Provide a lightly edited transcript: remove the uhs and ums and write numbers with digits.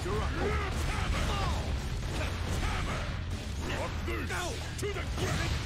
You're up. Hammer! Hammer! Rock this! To the ground!